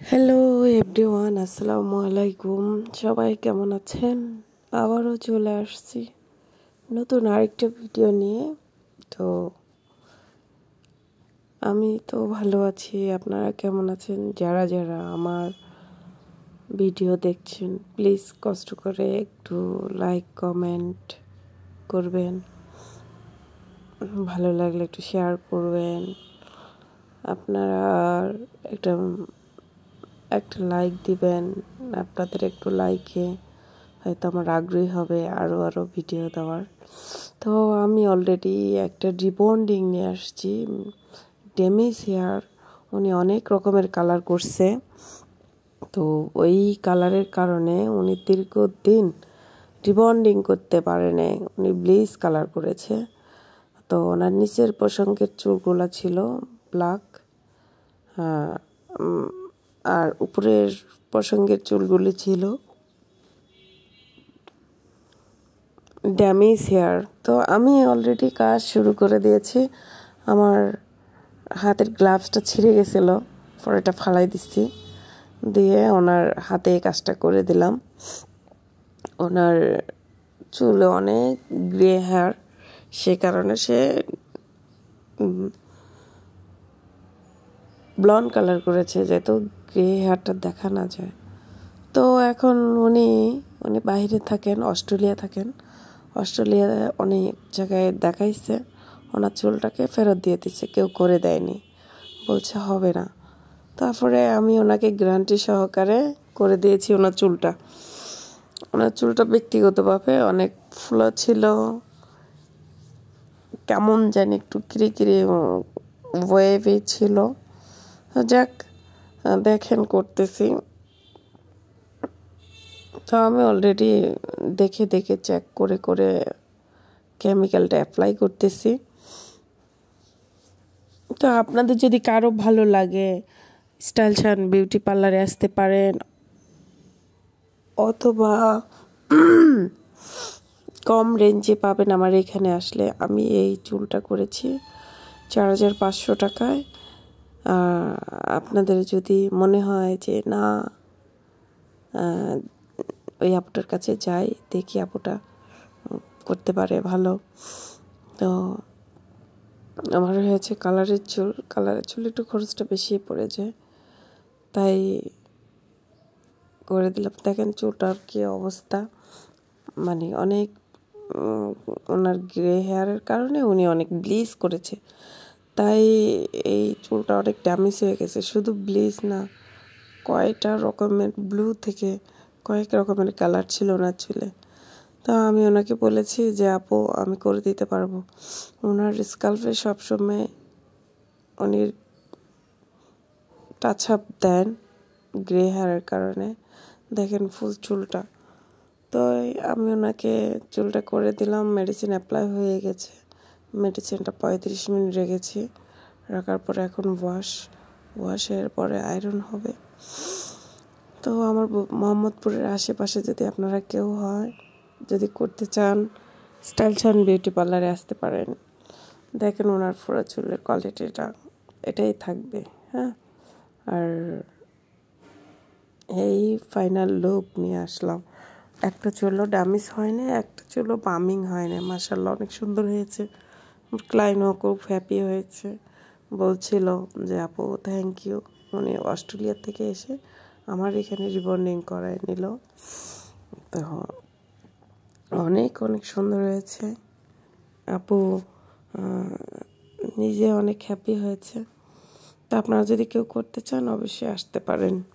Hello everyone, আসসালামু আলাইকুম। সবাই কেমন আছেন? আবারও চলে আসছি নতুন আরেকটা ভিডিও নিয়ে। তো আমি তো ভালো আছি, আপনারা কেমন আছেন? যারা যারা আমার ভিডিও দেখছেন প্লিজ কষ্ট করে একটু লাইক কমেন্ট করবেন, ভালো লাগলে একটু শেয়ার করবেন। আপনারা একটা একটা লাইক দিবেন, আপনাদের একটু লাইকে হয়তো আমার আগ্রহী হবে আরও ভিডিও দেওয়ার। তো আমি অলরেডি একটা রিবন্ডিং নিয়ে আসছি, ডেমিস হেয়ার। উনি অনেক রকমের কালার করছে, তো ওই কালারের কারণে উনি দীর্ঘদিন রিবন্ডিং করতে পারেনি, উনি ব্লিচ কালার করেছে। তো ওনার নিচের প্রসঙ্গের চুলগুলো ছিল ব্ল্যাক, আর উপরের প্রসঙ্গের চুলগুলি ছিল ড্যামেজ হেয়ার। তো আমি অলরেডি কাজ শুরু করে দিয়েছি। আমার হাতের গ্লাভসটা ছিঁড়ে গেছিলো, পরে এটা ফালাই দিচ্ছি, দিয়ে ওনার হাতে কাজটা করে দিলাম। ওনার চুলে অনেক গ্রে হেয়ার, সে কারণে সে ব্লন্ড কালার করেছে যেহেতু গ্রে হেয়ারটা দেখা না যায়। তো এখন উনি বাইরে থাকেন, অস্ট্রেলিয়া থাকেন। অস্ট্রেলিয়ায় অনেক জায়গায় দেখাইছে, ওনার চুলটাকে ফেরত দিয়ে দিচ্ছে, কেউ করে দেয়নি, বলছে হবে না। তারপরে আমি ওনাকে গ্যারান্টি সহকারে করে দিয়েছি ওনার চুলটা ব্যক্তিগতভাবে অনেক ফুলো ছিল, কেমন জানি একটু কিরি ওয়েভি ছিল। যাক, দেখেন করতেছি। তো আমি অলরেডি দেখে চেক করে কেমিক্যালটা অ্যাপ্লাই করতেছি। তো আপনাদের যদি কারো ভালো লাগে, স্টাইল শান বিউটি পার্লারে আসতে পারেন, অথবা কম রেঞ্জে পাবেন আমার এখানে আসলে। আমি এই চুলটা করেছি 4,500 টাকায়। আপনাদের যদি মনে হয় যে না, ওই আপুটার কাছে যাই, দেখি আপুটা করতে পারে ভালো, তো আমার হয়েছে কালারের চুল একটু খরচটা বেশি পড়ে যায়, তাই করে দিলাম। দেখেন চুলটার কি অবস্থা, মানে অনেক ওনার গ্রে হেয়ারের কারণে উনি অনেক ব্লিচ করেছে, তাই এই চুলটা অনেক ড্যামেজ হয়ে গেছে। শুধু ব্লিচ না, কয়েকটা রকমের ব্লু থেকে কয়েক রকমের কালার ছিল ওনার চুলে। তো আমি ওনাকে বলেছি যে আপু আমি করে দিতে পারবো। ওনার স্কাল্পে সবসময় উনি টাচ আপ দেন গ্রে হেয়ারের কারণে। দেখেন ফুল চুলটা। তো আমি ওনাকে চুলটা করে দিলাম, মেডিসিন অ্যাপ্লাই হয়ে গেছে। মেডিসিনটা 35 মিনিট রেখেছি, রাখার পরে এখন ওয়াশের পরে আয়রন হবে। তো আমার মোহাম্মদপুরের আশেপাশে যদি আপনারা কেউ হয়, যদি করতে চান, স্টাইল শান বিউটি পার্লারে আসতে পারেন। দেখেন ওনার পুরো চুলের কোয়ালিটিটা এটাই থাকবে। হ্যাঁ, আর এই ফাইনাল লুক নিয়ে আসলাম। একটা চুলও ড্যামেজ হয়নি, একটা চুলও বামিং হয়নি, মাশাআল্লাহ অনেক সুন্দর হয়েছে। ক্লায়েন্টও খুব হ্যাপি হয়েছে, বলছিল যে আপু থ্যাংক ইউ। উনি অস্ট্রেলিয়া থেকে এসে আমার এখানে রিবন্ডিং করায় নিল। তো অনেক সুন্দর হয়েছে, আপু নিজে অনেক হ্যাপি হয়েছে। তো আপনারা যদি কেউ করতে চান অবশ্যই আসতে পারেন।